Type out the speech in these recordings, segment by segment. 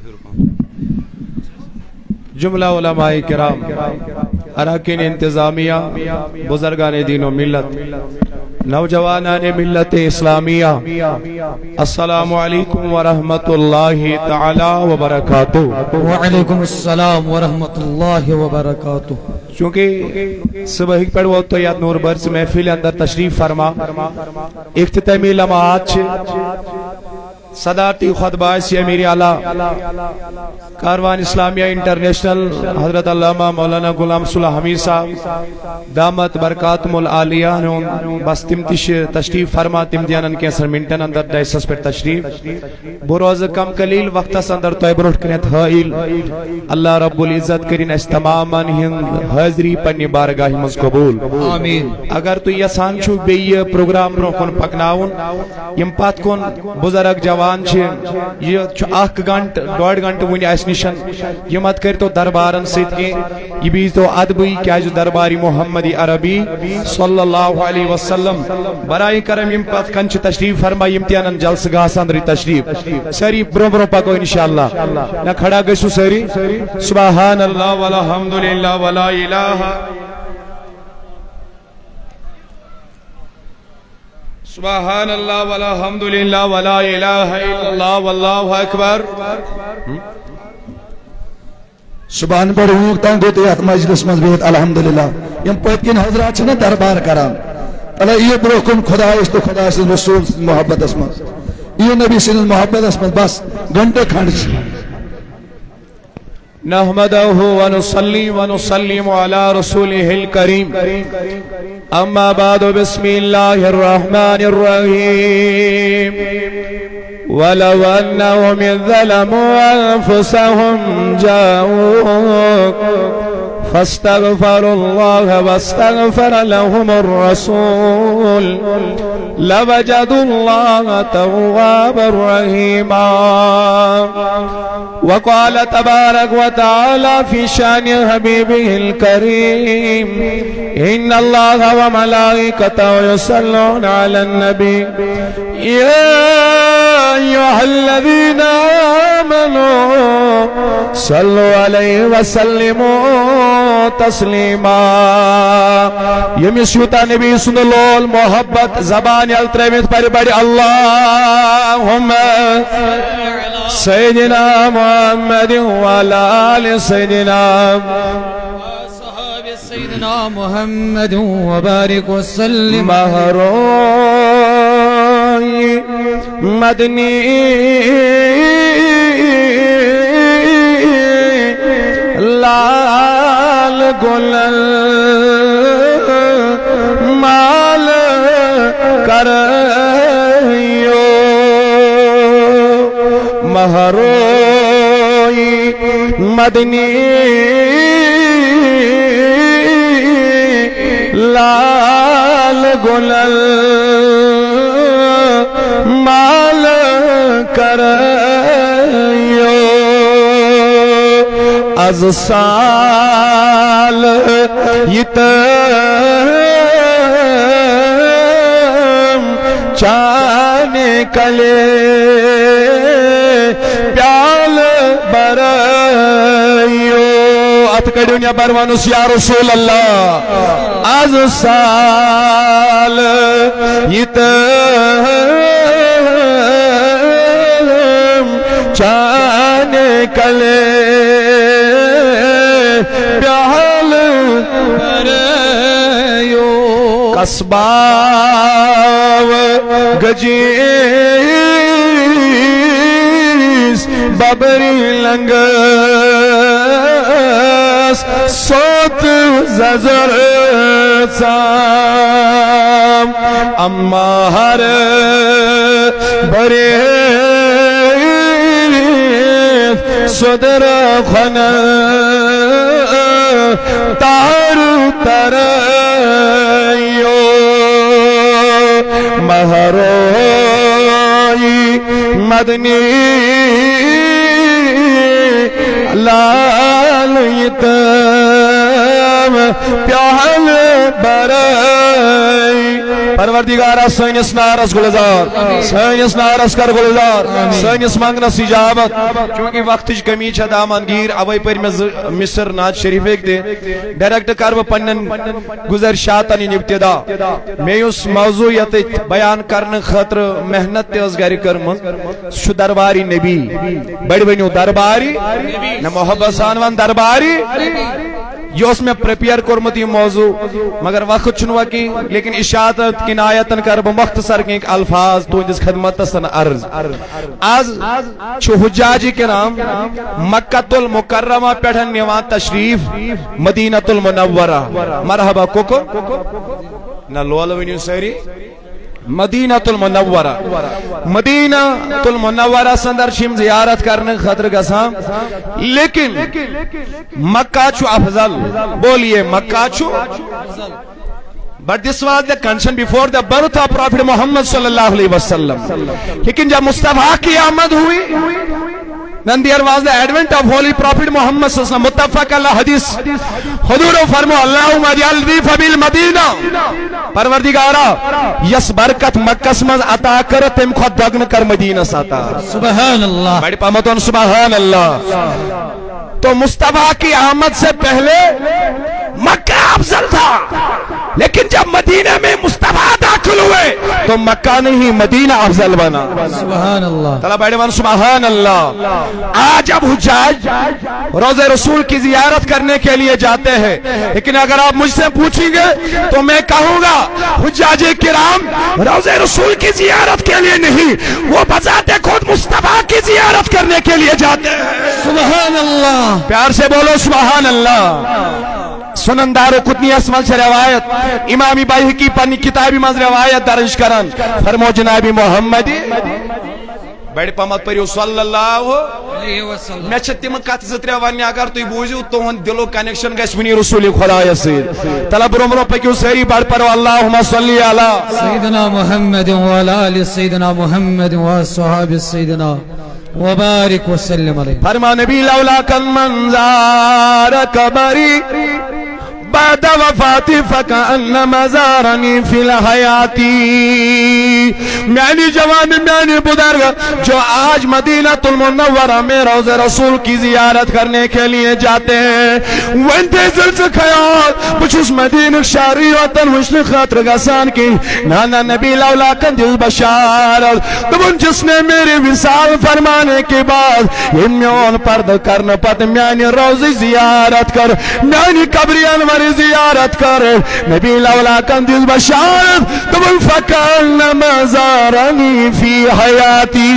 جملہ علماء کرام، اراکین انتظامیہ، بزرگان دین و ملت، نوجوانان ملت اسلامیہ، السلام علیکم ورحمت اللہ تعالی وبرکاتہ۔ وعلیکم السلام ورحمت اللہ وبرکاتہ۔ چونکہ صبح پر وہ تو یاد نور برس محفل اندر تشریف فرما اختتامی لمحات صدارتی خطبہ سے امیر اعلیٰ کاروان اسلامیہ انٹرنیشنل حضرت علامہ مولانا غلام صلاح حمید صاحب دامت برکاتم العالیہ بس تم تشریف فرما تم دیانن کیسر منٹن اندر ڈائسس پر تشریف بروز کم قلیل وقت اندر تو بروٹ کنیت حائل اللہ رب العزت کرین اس تمامان ہند حاضری پنی بارگاہ مز قبول آمین۔ اگر تو یسان چھو بی پروگرام رو کن پکناون یم پات کن بزرگ جوان یہ اخ گھنٹ ڈوڑ گھنٹ ونی اس نشن یہ مت کر تو دربارن سیت کے یہ بھی تو ادبی کیا جو درباری محمدی عربی صلی اللہ علیہ وسلم برائے کرم یم پات کنچ تشریف فرما امتحان جلس گاہ اندر تشریف سری برو برو پکو انشاءاللہ نہ کھڑا گسو سری سبحان اللہ والحمدللہ ولا الہ سبحان اللہ والحمدللہ ولا الہ الا اللہ واللہ اکبر۔ سبحان پر ہوتا ہوں گوتے ات مجلس مضبوط الحمدللہ یم پتکن حضرات چھنا دربار کران اللہ یہ بروکن خدا اس تو خدا اس رسول محبت اسمت یہ نبی صلی اللہ محبت اسمت بس گھنٹے کھنڈ نحمده ونصلي ونسلم على رسوله الكريم اما بعد بسم الله الرحمن الرحيم ولو انهم ظلموا انفسهم جاءوك فاستغفروا الله واستغفر لهم الرسول لوجدوا الله توابا رحيما وقال تبارك وتعالى في شان حبيبه الكريم إن الله وملائكته يصلون على النبي يا أيها الذين آمنوا صلوا عليه وسلموا تسلیما یمیشوتا نبی صلی اللہ المحبت زبان الترمیت پر بڑی اللہم سیدنا محمد وعلا آل سیدنا صحاب سیدنا محمد وبارک وسلم مہروی مدنی لال گلل مال کریو مہروی مدنی لال گلل مال کریو از سال یتم چانے کلے پیال برائیو اتکڑیونیا بروانوس یا رسول اللہ از سال یتم چانے کلے پیال برائیو قصباو گجیس بابری لنگس صوت ززر سام اما ہر بری صدر خنا تار ترائیو مہروی مدنی لال یتم پیال برائی پروردگارہ سینس نارس گلزار سینس نارس کر گلزار سینس منگنس اجابت چونکہ وقت کمی چھ دامن گیر اوے پر میں مصر ناز شریف ایک دے ڈائریکٹ کرو پنن گزر شاتن ابتدا میں اس موضوعیت بیان کرنے خاطر محنت تیز گھر کرمن شو درباری نبی بڑی بنیو درباری نہ محبت سانوان درباری یہ اس میں پریپیئر کرمت یہ موضوع مگر وقت چنوا کی لیکن اشاعت کنایتن کر مختصر کے الفاظ تو جس خدمت سن عرض آز چھو حجاج کرام مکہ المکرمہ پیٹھن نیوان تشریف مدینہ المنورہ مرحبا کوکو نہ لولونیو سیری مدینہ المنورہ مدینہ المنورہ سندر شیم زیارت کرنے خطر گسام لیکن مکہ چھو افضل بولیے مکہ چھو But this was the concern before the birth of Prophet Muhammad sallallahu alaihi wasallam. لیکن جب مصطفیٰ کی آمد ہوئی then there was the advent of Holy Prophet Muhammad sallallahu alaihi wasallam. متفق اللہ حدیث حضور فرمو اللہم اجعل ضیف بالمدینہ پروردگارہ یس برکت مکہ سمز عطا کر تم خود دگن کر مدینہ ساتا سبحان اللہ بڑی پامتون سبحان اللہ. تو مصطفیٰ کی آمد سے پہلے مکہ افضل تھا لیکن جب مدینہ میں مصطفیٰ داخل ہوئے تو مکہ نہیں مدینہ افضل بنا. سبحان اللہ طلب ایڈوان سبحان اللہ. آج اب حجاج روضہ رسول کی زیارت کرنے کے لیے جاتے ہیں لیکن اگر آپ مجھ سے پوچھیں گے تو میں کہوں گا حجاج کرام روضہ رسول کی زیارت کے لیے نہیں وہ بذات خود مصطفیٰ کی زیارت کرنے کے لیے جاتے ہیں. سبحان اللہ پیار سے بولو سبحان اللہ. سنندار و قطنی اسمال سے روایت امامی بایحقی پانی کتابی مز روایت درج کرن فرمو جنابی محمدی بڑی پامت پر صلی اللہ علیہ وسلم میں چھتی من کات زترے وانی اگر تو بوجھو تو ہن دلو کنیکشن گیس منی رسول خدا یسید طلب رمرو پکیو سیری بڑ پر اللہم صلی علی سیدنا محمد وعلا آل سیدنا محمد وصحاب سیدنا وبارک وسلم علیہ. فرما نبی لولا کن منظار قبری بعد وفاتی فکأنما زارنی فی الحیاتی. میانی جوان میانی بزرگ جو آج مدینہ المنورہ میں روضہ رسول کی زیارت کرنے کے لیے جاتے ہیں وانتے زل سے خیال بچوس مدینہ شاری وطن وشن خاطر گسان کی نانا نبی لولا کن دل بشارت تبن جس نے میرے وصال فرمانے کے بعد امیون پرد کرنا پت میانی روضی زیارت کر میانی قبری انوری زیارت کر نبی لولا کن دل بشارت تبن فکرنما زارنی فی حیاتی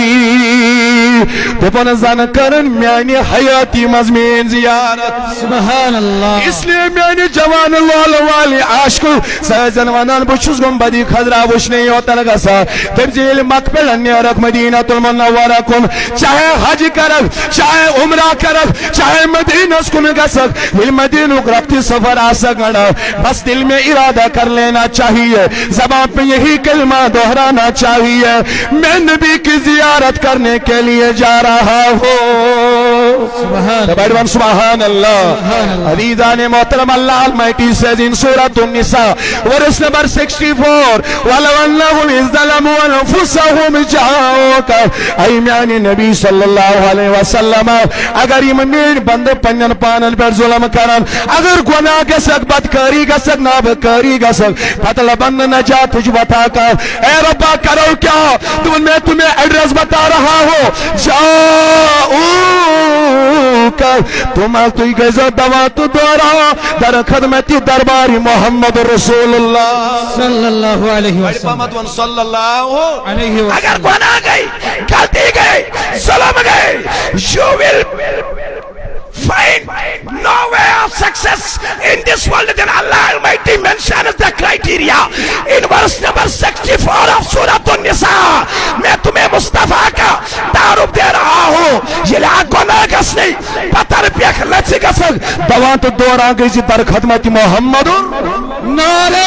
تبن زن کرن میانی حیاتی مزمین زیارت. سبحان اللہ اس لیے میانی جوان اللہ والی عاشق سیزن ونان بچوز گم بدی خضرہ وشنی ہوتا لگا سا تبزیل مقبل انیرک مدینہ المنورہ کن چاہے حج کرک چاہے عمرہ کرک چاہے مدینہ سکن گسک دل مدینہ رفتی سفر آسکنا بس دل میں ارادہ کر لینا چاہیے زبان پہ یہی کلمہ دہرانا چاہیے میں نبی کی زیارت کرنے کے لیے جا رہا ہوں. سبحان اللہ. عزیزان محترم اللہ Almighty says in Surah An-Nisa verse number 64 وَلَوْ أَنَّهُمْ إِذْ ظَلَمُوا أَنفُسَهُمْ جَاءُوكَ اے میانی نبی صلی اللہ علیہ وسلم اگر ایمان بند پنن پانن پر ظلم کرن اگر گناہ کے سک بدکاری کا سک نابکاری کا سک پتل بند نجات تجھ بتا کر اے ربا کرو کیا تو میں تمہیں ایڈریس بتا رہا ہوں جاؤ کر تم توی گزو دوا تو دورا در خدمتی درباری محمد رسول اللہ صلی اللہ علیہ وسلم صلی اللہ علیہ وسلم. اگر گناہ گئی غلطی گئی ظلم گئی you will find no way of success in this world. Then Allah Almighty mentions the criteria in verse number 64 of Surah An-Nisa. میں تمہیں مصطفیٰ کا تعارف دے رہا ہوں یہ لئے گناہ گس نہیں پتر پیخ لچ گسک دوان تو دوران گئی جی در خدمت محمد. نعرہ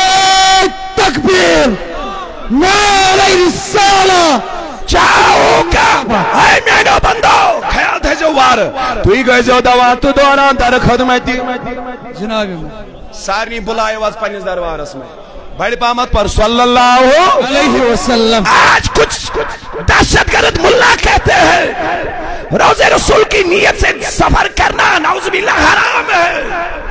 تکبیر نعرہ رسالہ چاہو کا اے میانو بندو خیال تھے جو وار تو ہی گئے جو دوان تو دوران در خدمت جناب سارنی بلائے واز پنیز دربار اس میں بڑی پامت پر صلی اللہ علیہ وسلم. آج کچھ دہشت گرد ملا کہتے ہیں روزے رسول کی نیت سے سفر کرنا نعوذ باللہ حرام ہے.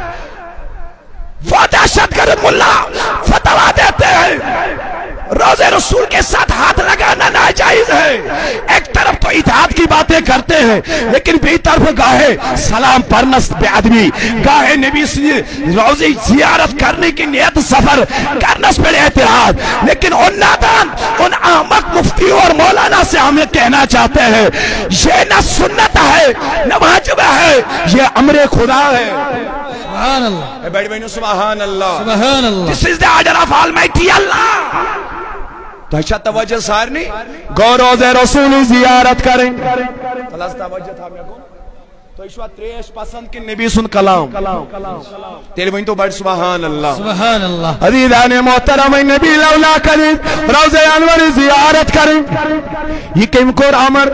وہ دہشت گرد ملا فتوا دیتے ہیں روزے رسول کے ساتھ ہاتھ لگانا ناجائز ہے. ایک طرف تو اطاعت کی باتیں کرتے ہیں لیکن بے طرف گاہے سلام پرنس بے ادبی, گاہے نبی سے روزی زیارت کرنے کی نیت سفر کرنس پر اعتراض. لیکن ان نادان ان احمق مفتیوں اور مولانا سے ہمیں کہنا چاہتے ہیں یہ نہ سنت ہے نہ واجب ہے, یہ امر خدا ہے. سبحان اللہ. بیٹھ بہنوں سبحان اللہ. سبحان اللہ. This is the order of Almighty Allah. تو اچھا توجہ سارنی گو روزے رسول زیارت کریں. خلاص توجہ تھا میں کو تو اشوا تریش پسند کے نبی سن کلام تیرے بہن تو بڑھ سبحان اللہ. سبحان اللہ. عزیزان محترم نبی لولا کریں روزے انور زیارت کریں. یہ کم کو امر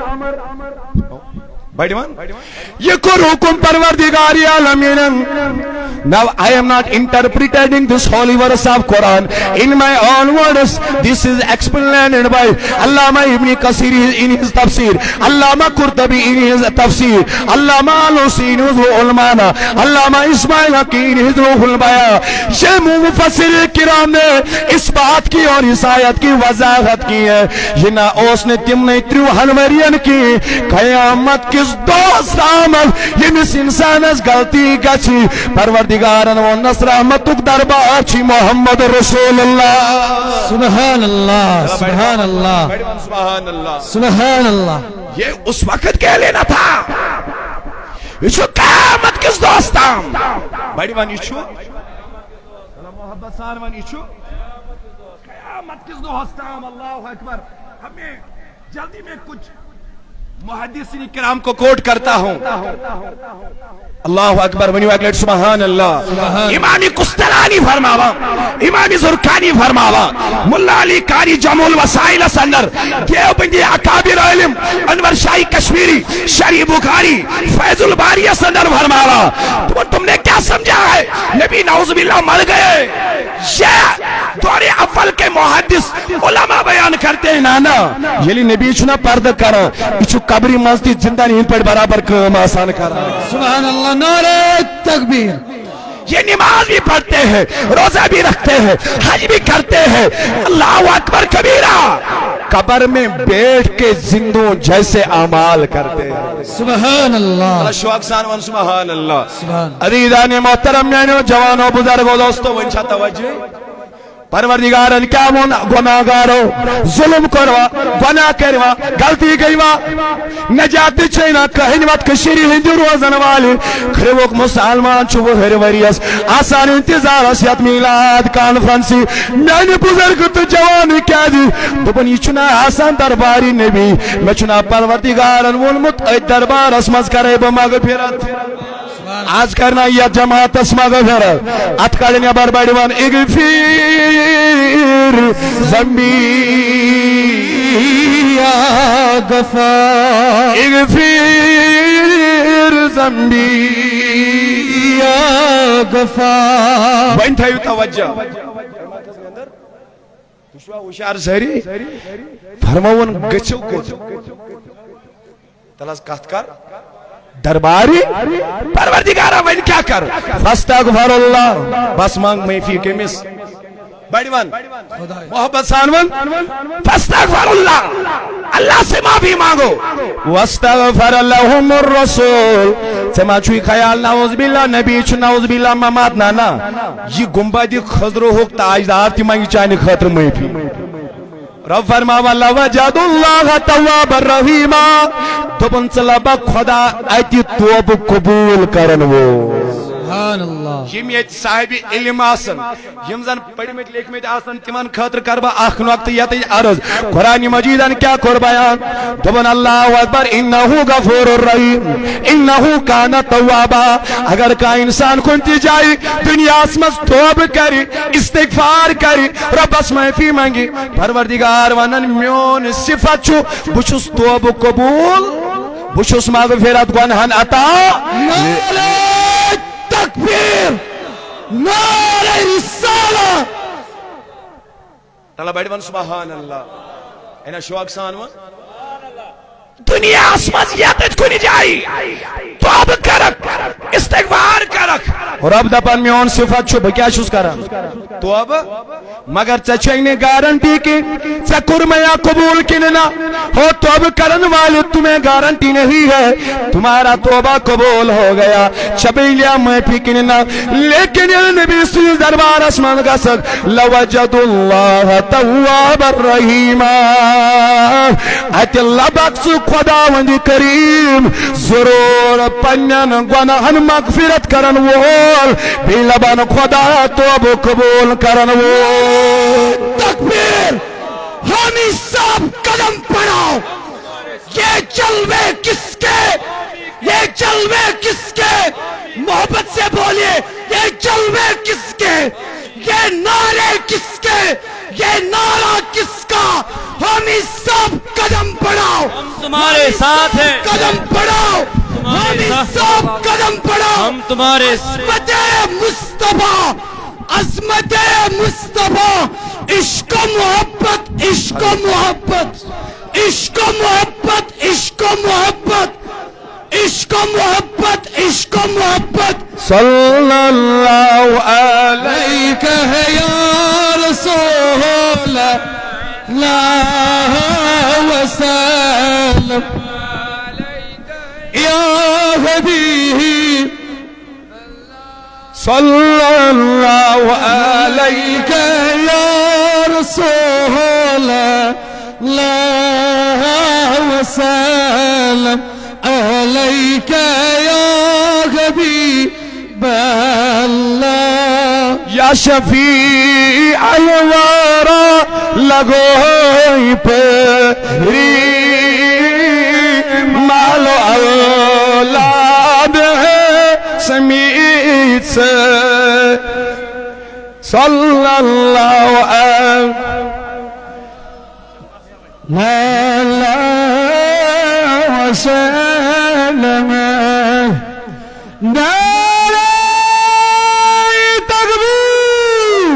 یہ کو حکم پروردگار عالمین. Now I am not interpreting this holy verse of Quran in my own words. This is explained by Allama Ibn Kasir in his tafsir, Allama Qurtubi in his tafsir, Allama Alusi in his ulmana, Allama Ismail Haqi in his ruhul bayan. یہ مفسر کرام نے اس بات کی اور اس آیت کی وضاحت کی ہے. یہ نہ اوس نے تم نے تریو ہنورین کی قیامت کس دوست آمد یمس انسانس غلطی گچھی پروردگارن و نصر رحمتک دربار چھی محمد رسول اللہ. سبحان اللہ. سبحان اللہ. سبحان اللہ. سبحان اللہ. یہ اس وقت کہہ لینا تھا یہ قیامت کس دوست آم بڑی وانی چھو محبت سان وانی چھو قیامت کس دوست آم. اللہ اکبر. ہمیں جلدی میں کچھ محدثین کرام کو کوٹ کرتا ہوں. اللہ اکبر ونیو اکلیٹ سبحان اللہ. امامی قسطلانی فرماوا, امامی زرکانی فرماوا, ملا علی کاری جمول وسائل سندر دیوبندی اکابر علم انور شاہی کشمیری شریع بخاری فیض الباری سندر فرماوا. تم نے کیا سمجھا ہے نبی نعوذ باللہ مر گئے؟ یہ دور اول کے محدث علماء بیان کرتے ہیں نانا یلی نبی چھنا پرد کرا اچھو قبری مانستی زندہ نہیں پر برابر کام آسان کرا. سبحان اللہ. نعرہ تکبیر. یہ نماز بھی پڑھتے ہیں, روزہ بھی رکھتے ہیں, حج بھی کرتے ہیں. اللہ اکبر کبیرہ. قبر میں بیٹھ کے زندوں جیسے اعمال کرتے ہیں. سبحان اللہ. شوق سان سبحان اللہ. سبحان. عزیزان محترم میانو جوانو بزرگو دوستو ونچا توجہ پروردگارن کیا گناہگارو ظلم کروا گناہ کروا غلطی گئیوا نجات چینا کہیں وقت کشیری ہندی روزن والی کھروک مسلمان چھو ہر وریس آسان انتظار اسیت میلاد کانفرنسی میں نے بزرگ تو جوانی کیا دی دبن یہ چنا آسان درباری نبی میں چنا پروردگارن ولمت دربار اسمز کرے بمغفرت آج کرنا یہ جماعت اسما غفر اتکاڑی نیبار بڑیوان اغفیر زنبی یا غفار. اغفیر زنبی یا غفار. بین تھا یو توجہ تشوہ ہوشار سہری فرماون گچو کچھ تلاس کہت کر درباری پروردگارہ وین کیا کر فاستغفر اللہ بس مانگ میفی کے مس بڑیوان محبت سانون فاستغفر اللہ اللہ سے معافی مانگو واستغفر لهم الرسول سما چوئی خیال نعوذ باللہ نبی چو نعوذ باللہ ممات نانا یہ گنبدی خضر ہوک تاجدار تی مانگی چاہنے خطر میفی رب فرماوا لوجد اللہ تواب الرحیمہ دبن صلابہ خدا ایتی توب قبول کرن وہ. سبحان اللہ. یم یت صاحب علم آسن یم زن پڑی مت لیک مت آسن تمن خاطر کربا اخ وقت یت عرض قرآن مجیدن کیا کر بیان دبن اللہ اکبر انہو غفور الرحیم انہو کان توابا. اگر کا انسان کنتی جائی دنیا اسمز توب کری استغفار کری رب اس معافی مانگی پروردگار ونن میون صفت چھو بچس توب قبول بچس مغفرت گنہن عطا. نعرہ تکبیر. نعرہ رسالہ. تلا بڑی ون سبحان اللہ اینا شوق سان ون دنیا اسمز یادت کنی جائی توب کرک استغفار کرک رب دپان میون صفت چھو بکیا چھوس کرن توب مگر چچھنے گارنٹی کی چکر میں یا قبول کننا ہو توب کرن والے تمہیں گارنٹی نہیں ہے تمہارا توبہ قبول ہو گیا چبیلیا میں پھی کننا لیکن یہ نبی صلی اللہ دربار اسمان کا سک لوجد اللہ تواب الرحیم ایت اللہ بکسو خداوند کریم ضرور پنن گناہن مغفرت کرن وول بی لبن خدا توب قبول کرن وول تکبیر حامی صاحب قدم پڑھاؤ یہ جلوے کس کے محبت سے بولیے یہ جلوے کس کے یہ نعرے کس کے یہ نعرہ کس کا حامی صاحب قدم بڑھاؤ ہم تمہارے ساتھ ہیں قدم بڑھاؤ حامی صاحب قدم بڑھاؤ ہم تمہارے عظمت مصطفیٰ عظمت مصطفیٰ عشق و محبت عشق و محبت عشق و محبت عشق و محبت عشق و محبت عشق و محبت صلی اللہ علیہ یا رسول اللہ وسلم یا حبیب صلی اللہ علیہ یا رسول اللہ وسلم علیک یا حبیب اللہ یا شفیع الورا لگوئی پیری مال و اولاد ہے سمیت سے صلی اللہ علیہ وسلم نعرہ تکبیر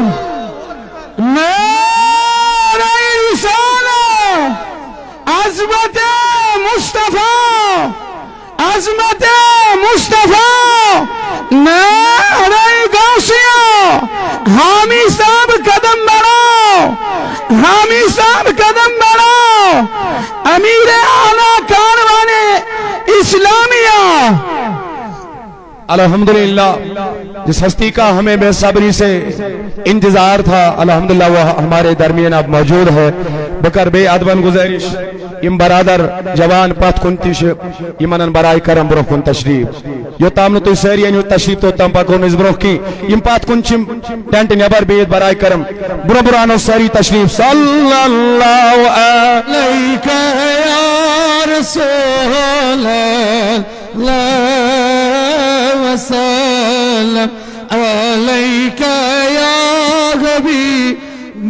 نعرہ رسالہ عظمت مصطفیٰ عظمت مصطفیٰ نعرہ غوثیہ حامی صاحب قدم بڑھاؤ حامی صاحب قدم بڑھاؤ امیر اعلیٰ کاروان اسلامیہ الحمدللہ جس ہستی کا ہمیں بے صبری سے انتظار تھا الحمدللہ وہ ہمارے درمیان اب موجود ہے بکر بے ادبن گزارش یم برادر جوان پت کنتش یمن برائے کرم برو کن تشریف یو تامن تو سری انو تشریف تو تم پکو نز برو کی یم پت کنچم ٹینٹ نیبر بیت برائے کرم برو برو انو سری تشریف صلی اللہ علیہ یا رسول اللہ وسلم علیک یا حبیب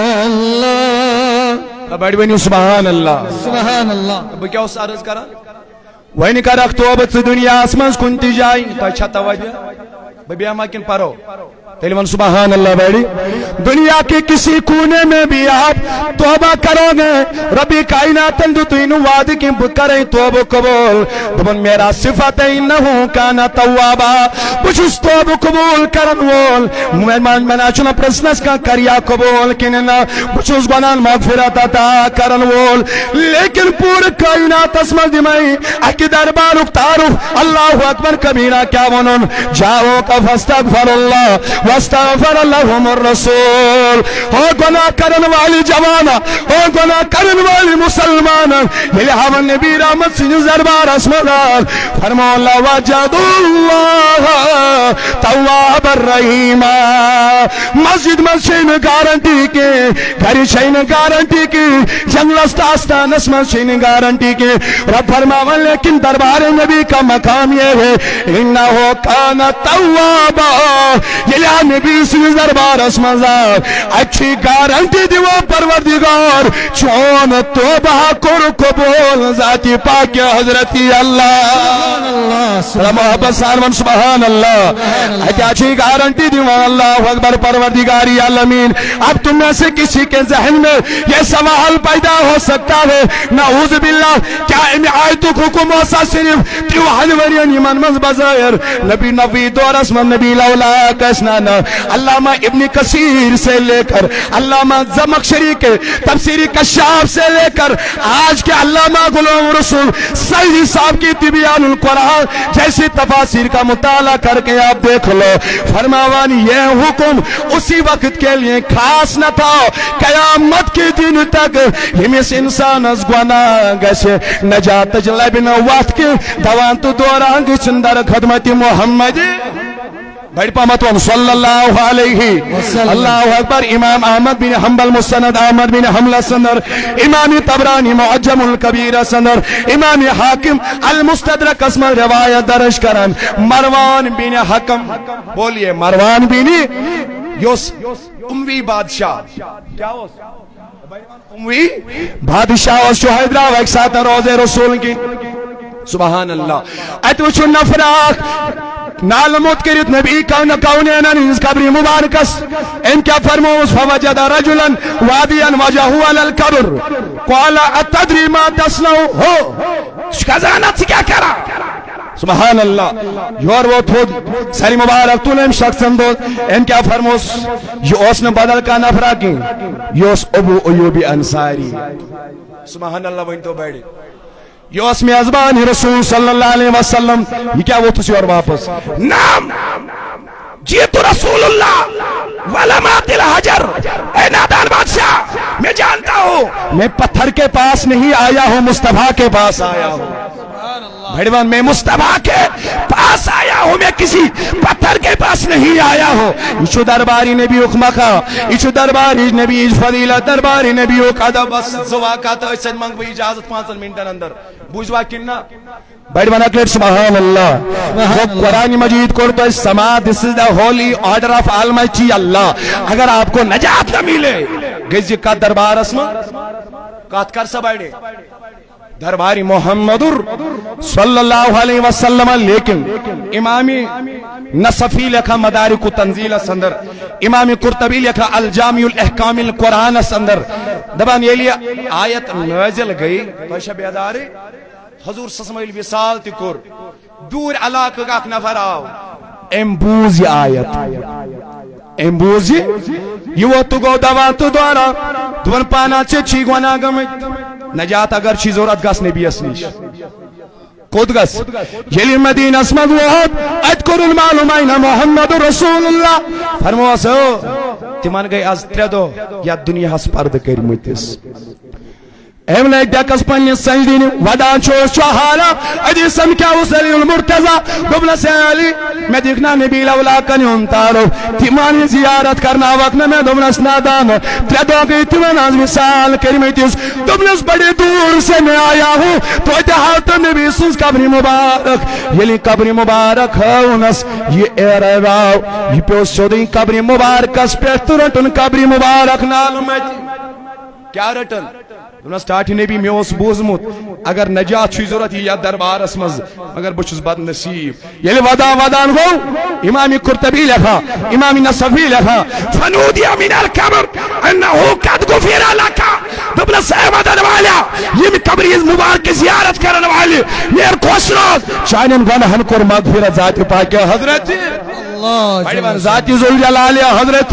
اللہ بڑی بنی سبحان اللہ سبحان اللہ اب کیا اس عرض کرا وین کرک توبت سے دنیا اسمنز کنتی جائی تو اچھا توجہ ببی اماکن پرو تیلون سبحان اللہ بیڑی دنیا کے کسی کونے میں بھی آپ توبہ کرو گے ربی کائنات اندو تو انہوں وعد کی کریں توبہ قبول دبن میرا صفت انہوں کانا توابا بچھس توبہ قبول کرن وول منا چنا پرسنس کا کریا قبول کننا بچھس گنان مغفرت عطا کرن وول لیکن پور کائنات اسمد دمائی اکی دربار اکتارف اللہ اکبر کبیرہ کیا ونن جاؤ کا فاستغفر اللہ واستغفر لهم الرسول ہو گناہ کرن والی جوانا ہو گناہ کرن والی مسلمان یہ ہم نبی رحمت سے دربار اسمدار فرمو اللہ وجد اللہ تواب الرحیم مسجد مسجد گارنٹی کے گھری شہین گارنٹی کی جنگلست آستان اسمد شہین گارنٹی کے رب فرماون لیکن دربار نبی کا مقام یہ ہے انہو کان توابا یہ نبی صلی دربار اسمزار اچھی گارنٹی دیو پروردگار چون توبہ کر قبول ذاتی پاک حضرتی اللہ محبت سان سبحان اللہ کیا چی گارنٹی دیوان اللہ اکبر پروردگاری عالمین اب تم میں سے کسی کے ذہن میں یہ سوال پیدا ہو سکتا ہے نعوذ باللہ کیا آیت حکم وسا صرف تیوہن ورین ایمان مز بظاہر نبی نبی دور اسم نبی لولا کسنانا علامہ ابن کثیر سے لے کر علامہ زمخشری کے تفسیری کشاف سے لے کر آج کے علامہ غلام رسول سعیدی صاحب کی تبیان القرآن جیسی تفاسیر کا مطالعہ کر کے آپ دیکھ لو فرماوان یہ حکم اسی وقت کے لیے خاص نہ تھا قیامت کے دن تک ہمیس انسان از گناہ گیسے نجات جلبن وقت کے دوان تو دوران کی چندر خدمت محمد بڑی پامتون صلی اللہ علیہ اللہ اکبر امام احمد بن حنبل مسند احمد بن حنبل سندر امام طبرانی معجم الکبیر سندر امام حاکم المستدرک اسم روایت درج کرن مروان بن حکم بولیے مروان بن یوس اموی بادشاہ کیا اموی بادشاہ اس جو حیدرہ ایک ساتھ روز رسول کی سبحان اللہ اتوچو نفراق نالموت کرت نبی کونین انس قبری مبارکس ان کیا فرموز فوجد رجلا وادیا وجہو علی القبر قال اتدری ما تسنو ہو شکازانت سے کیا کرا سبحان اللہ یور وہ تھود سری مبارک تو نیم شخص اندوز ان کیا فرموز یہ اس نے بدل کا نفرہ کی یہ اس ابو ایوبی انصاری سبحان اللہ وہ ان تو بیڑی یہ اس میں ازبان رسول صلی اللہ علیہ وسلم یہ کیا وہ تسی اور واپس نام جیت رسول اللہ ولمات الحجر اے نادان بادشاہ میں جانتا ہوں میں پتھر کے پاس نہیں آیا ہوں مصطفیٰ کے پاس آیا ہوں بھڑوان میں مصطفیٰ کے پاس آیا ہوں میں کسی پتھر کے پاس نہیں آیا ہوں ایچو درباری نبی اخمقہ ایچو درباری نبی فضیلت درباری نبی اقادہ بس زواقات ایسا منگ بھی اجازت 5 منٹن اندر بوجھوا کننا بھڑوان اکلیٹ سبحان اللہ وہ قرآن مجید کرتا ہے سما this is the holy order of Almighty اللہ اگر آپ کو نجات نہ ملے گزی کا دربار اسم کات کر سا بیڑے درباری محمد صلی اللہ علیہ وسلم لیکن امامی نصفی لکھا مدارک تنزیل سندر امامی قرطبی لکھا الجامع الاحکام القرآن سندر دبان یہ لیا آیت نازل گئی پشہ بیداری حضور سسمائل وصال تکر دور علاقہ کا نفر آو امبوزی آیت امبوزی یہ وہ تو گو دوان تو دوارا دوان پانا چے چی گوانا گمت نجات اگر چی زورت گس نبی اسنیش کود گس یلی مدینہ اسمد وحد اذکر المعلومین محمد رسول اللہ فرموا سو تیمان گئی از 3 دو یا دنیا ہس پرد کر متس ایم لیک دکس پنی سجدین ودان چوش چوحالا ادیسم کیا وصلی المرتضی دبنا سے علی میں دیکھنا نبی لولا کنی انتارو تیمانی زیارت کرنا وقت میں دبنا سنادان تیدو گئی تیمان از مثال کریمیتیس دبنا اس بڑی دور سے میں آیا ہوں تو اتحالت نبی سنس قبری مبارک یلی قبری مبارک ہونس یہ اے راو یہ پیوس چودین قبری مبارک اس پیشترٹن قبری مبارک نالمت کیا رٹن دونہ سٹارٹی نبی میں اس بوزمت اگر نجات چھوئی ضرورت یا دربار اسمز اگر بچس بد نصیب یلی ودان ہو امامی قرطبی لکھا امامی نصفی لکھا فنودی من القبر انہو قد غفر لکا دبنا سہمدن والا یہ قبری مبارک زیارت کرن والی یہ خوش روز چاہنن گناہن کر مغفرت ذات پاک حضرت اللہ ذاتی ذوالجلال حضرت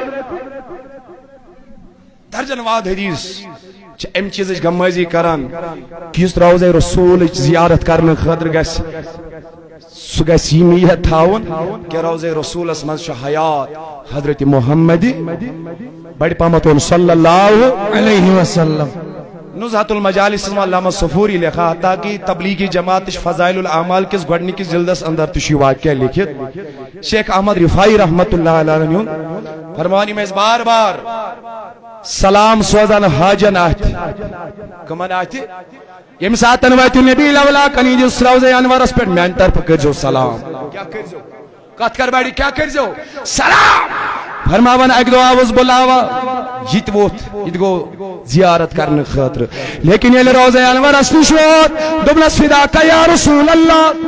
درجن واد حدیث ام چیز گمازی کران کس روزہ رسول زیارت کرنے خاطر گس سو گس نیت تھاون کہ روزہ رسول اس من حیات حضرت محمد بڑی پامتون صلی اللہ علیہ وسلم نزہت المجالس علامہ صفوری لکھا تاکہ تبلیغی جماعت فضائل الاعمال کس گھڑنی کی جلدس اندر تشی واقعہ لکھت شیخ احمد رفائی رحمت اللہ علیہ فرمانی میں اس بار بار سلام سوزن حاجن آتی کمان آتی یم ساتن ویتی نبی لولا کنی جس روزے انورس پر میں انتر پکر جو سلام کیا کر جو کات کر بیڑی کیا کر جو سلام فرماون ایک دو آواز بلاوا جیت ووت گو زیارت کرنے خاطر لیکن یہ روزہ انور اسنشوت دبلس فدا کا یا رسول اللہ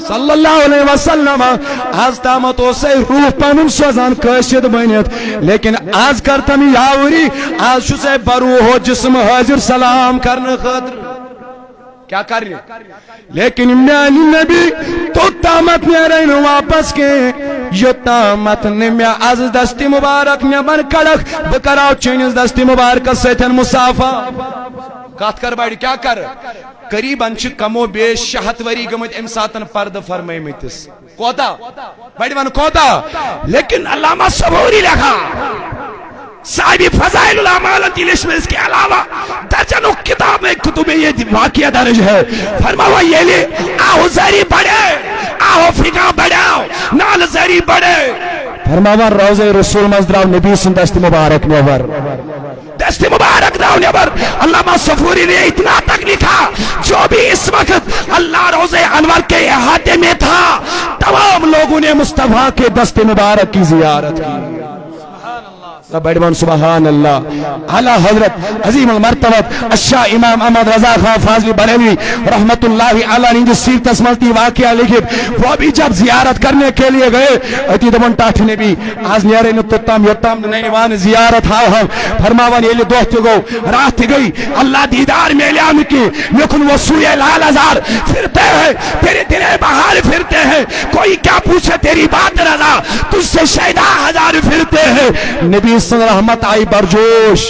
صلی اللہ علیہ وسلم آز تامت اسے روح پنن سوزان کشید بنیت لیکن آز کرتم یاوری آز شسے بروح و جسم حاضر سلام کرنے خاطر کیا کر رہے لیکن میانی نبی تو تامت نیرین واپس کے یہ تامت نمیا از دستی مبارک نیبر کڑک بکراو چینز دستی مبارک سیتن مسافہ کات کر باڑی کیا کر قریباً چھ کمو بیش شہت وری گمت امساتن پرد فرمائی میتس کوتا باڑی من کوتا لیکن علامہ صبوری لکھا صاحبی فضائل العمال دلش میں اس کے علاوہ درجنوں کتاب میں کتب میں یہ واقعہ درج ہے فرماوا یہ لے آہو زری بڑھے آہو فقہ بڑھاؤ نال زری بڑھے فرماوا روزہ رسول مزدراو نبی سن دست مبارک نیور دست مبارک داو نیور علامہ صفوری نے اتنا تک لکھا جو بھی اس وقت اللہ روزہ انور کے احاطے میں تھا تمام لوگوں نے مصطفیٰ کے دست مبارک کی زیارت کی بیڈمان سبحان اللہ اعلی حضرت عظیم المرتبت الشاہ امام احمد رضا خان فاضلی بریلوی رحمت اللہ علیہ نے سیرت اسملتی واقعہ لکھت وہ بھی جب زیارت کرنے کے لیے گئے اتی دمن ٹاٹھ نے بھی آز نیرے نتتام یتام نینوان زیارت ہاو ہم فرماوان یہ لی دوست گو رات گئی اللہ دیدار میں لیام کی لیکن وہ سوئے لال ہزار پھرتے ہیں تیرے دلے بہار پھرتے ہیں کوئی کیا پوچھے تیری بات رضا تجھ سے شہدہ ہزار پھرتے ہیں نبی سن رحمت آئی برجوش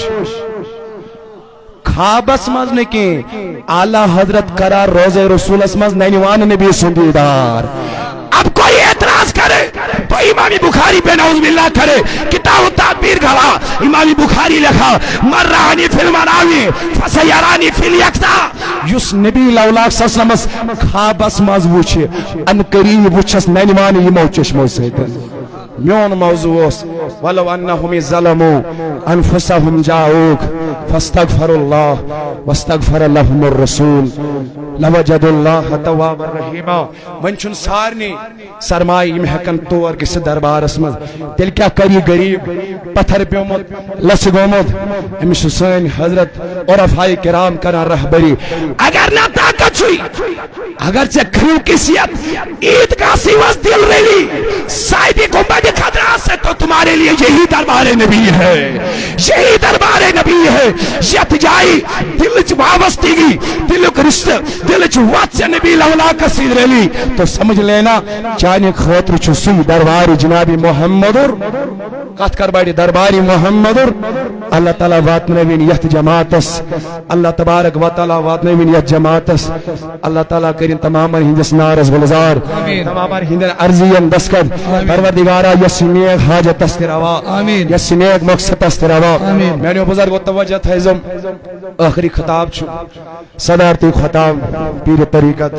خوابس مز نکی اعلی حضرت قرار روزہ رسول اسمز نینوان نبی سن دیدار اب کوئی اعتراض کرے تو امام بخاری پہ نعوذ باللہ کرے کتاب التعبیر گوا امام بخاری لکھا مرانی فی المنامی فسیرانی فی الیقظہ یس نبی لولاک صلی اللہ علیہ وسلم خوابس مز وچھے ان قریب وچھس نینوان یمو چشمو سیدن میون موضوع اس ولو انہم ظلموا انفسهم جاؤک فاستغفر اللہ واستغفر لهم الرسول لوجد اللہ تواب الرحیم منچن سارنی سرمائی محکن طور کس دربار اسمد تل کیا کری غریب پتھر پیومد لس گومد امش حسین حضرت اور افائی کرام کرا رہبری اگر نہ طاقت چھوئی اگر سے کھرو کسیت عید کا سیوز دل ریلی صاحبی گمبد خطرہ سے تو تمہارے لیے یہی دربار نبی ہے یہی دربار نبی ہے یت جائی دل چ وابستی گی دل کو رشتہ دل چ وات سے نبی لولا کا سید ریلی تو سمجھ لینا چانے خاطر چ سن دربار جناب محمد کات کر باڑی درباری محمد اللہ تعالی وات نبی یت جماعتس اللہ تبارک و تعالی وات نبی یت جماعتس اللہ تعالی کرین تمام ہندس نارز گلزار تمام ہندن ارضین دسکد پروردگارا یسنیک حاجت استروا یسنیک مقصد استروا میں نے بزرگ توجہ تھیزم آخری خطاب چھو صدارتی خطاب پیر طریقت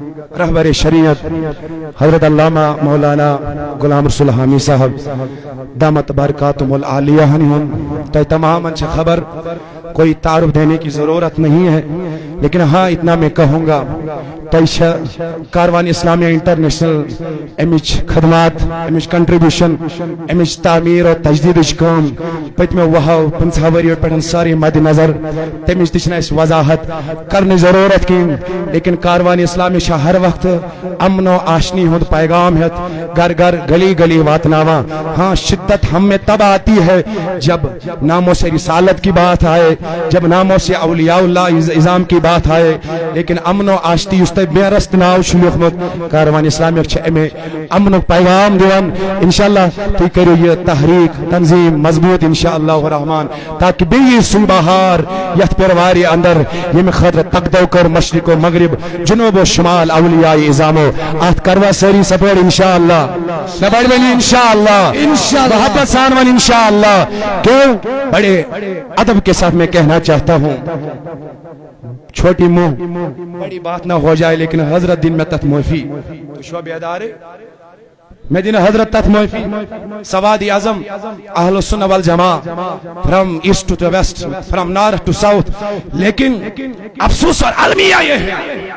رہبر شریعت حضرت علامہ مولانا غلام رسول حامی صاحب دامت برکاتم العالیہ ہن تو تمام انچہ خبر کوئی تعارف دینے کی ضرورت نہیں ہے لیکن ہاں اتنا میں کہوں گا تیشہ کاروان اسلامیہ انٹرنیشنل امچ خدمات امچ کنٹریبیوشن امچ تعمیر اور تجدید کام پت میں وہاں 50 وری پڑھن ساری مد نظر تمچ تچنا اس وضاحت کرنے ضرورت کی لیکن کاروان اسلامی شاہ ہر وقت امن و آشنی ہند پیغام ہے گھر گھر گلی گلی واتناوا ہاں شدت ہم میں تب آتی ہے جب ناموں سے رسالت کی بات آئے جب ناموں سے اولیاء اللہ عظام کی بات آئے لیکن امن و آشتی اس بے رست ناو شلوخ مت کاروان اسلامی اچھے میں امن و پیغام دیوان انشاءاللہ تو کرو یہ تحریک تنظیم مضبوط انشاءاللہ الرحمن تاکہ بے یہ سوبہار یت پرواری اندر یہ میں خطر تقدو کر مشرق و مغرب جنوب و شمال اولیاء عظامو آت کروا سری سپیڑ انشاءاللہ نبڑ بلی انشاءاللہ محبت سانوان انشاءاللہ کیوں بڑے ادب کے ساتھ میں کہنا چاہتا ہوں چھوٹی منہ بڑی بات نہ ہو جائے لیکن حضرت دن میں تت موفی تو شعب ادارے میں دن حضرت تت موفی سواد اعظم اہل السنہ والجماع from east to west from north to south لیکن افسوس اور المیہ یہ ہے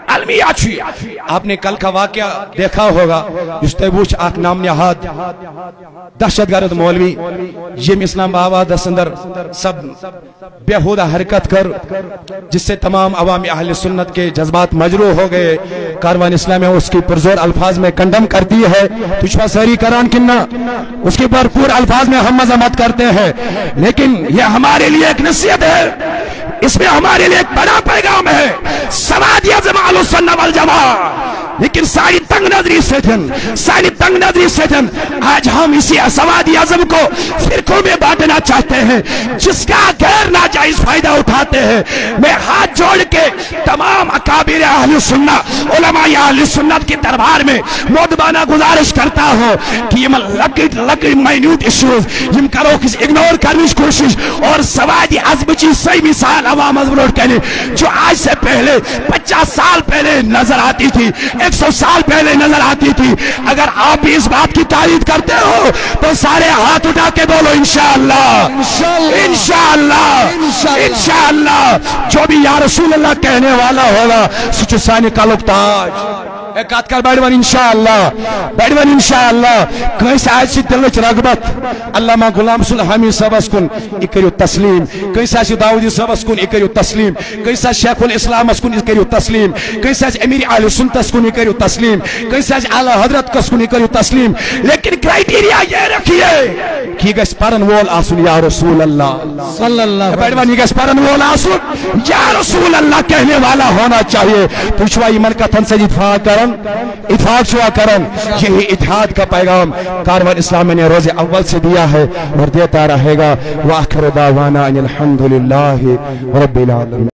अलमिया छी आपने कल का वाकया देखा होगा युस्तबूच आक नाम नहाद दहशतगर्द मौलवी यम इस्लामाबाद अंदर सब बेहुदा हरकत कर जिससे तमाम अवामी अहले सुन्नत के जज्बात मजरू हो गए। कारवान इस्लाम में उसकी पुरजोर अल्फाज में कंडम करती है, तुझवा सरी करान किन्ना उसकी भरपूर अल्फाज में हम मजम्मत करते हैं, लेकिन यह हमारे लिए एक नसीहत है, इसमें हमारे लिए एक बड़ा पैगाम है। सवादी आज़म अहले सुन्नत वल जमा, लेकिन सारी तंग नजरी से सारी तंग नजरी से आज हम इसी सवादी आज़म को फिरकों में बांटना चाहते हैं, जिसका गैर नाजायज फायदा उठाते हैं। मैं हाथ जोड़ के तमाम अकाबिर अहले सुन्नत उलमाए अहले सुन्नत के दरबार में मोदबाना गुजारिश करता हूँ कि ये लकड़ माइन्यूट इश्यूज जिन करो किस इग्नोर करने की कोशिश और सवादी आज़म की सही मिसाल अवाम कहने जो आज से पहले 50 साल पहले नजर आती थी, 100 साल पहले नजर आती थी। अगर आप भी इस बात की तारीफ करते हो तो सारे हाथ उठा के बोलो इंशाअल्लाह इंशाअल्लाह इंशाअल्लाह। जो भी या रसूल अल्लाह कहने वाला होगा सुचुसानी का ताज बैठवन इंशाअल्लाह कैसे आज दिलच रगबत अल्लामा गुलाम रसूल हमीद सबस कुन करियो तस्लीम, कैसे दाऊदी सबस कुन करियो तस्लीम, कैसे शेखुल इस्लाम कुन करियो तस्लीम, कैसे अमीर अहले सुन्नत कुन करियो तस्लीम, कैसे आला हजरत कस कुन करियो तस्लीम। लेकिन क्राइटेरिया ये रखिए कि गस परन वोल आसुन या रसूल अल्लाह सल्लल्लाहु अलैहि वसल्लम, गस परन वोल आसुन या रसूल अल्लाह कहने वाला होना चाहिए। पुछवा ईमान का तन से इत्फाक करन इत्फाक शुआ करन, यही इत्तेहाद का पैगाम कारवान इस्लाम ने रोज़े अव्वल से दिया है और देता रहेगा। व आखिर दावाना अनिल हम्दुलिल्लाहि रब्बिल आलमीन।